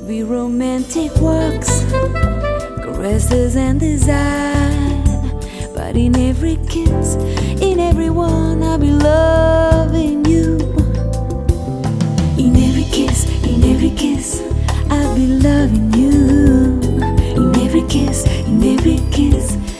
be romantic walks, caresses and desire. But in every kiss, in every one, I'll be loving you. In every kiss, I'll be loving you. In every kiss,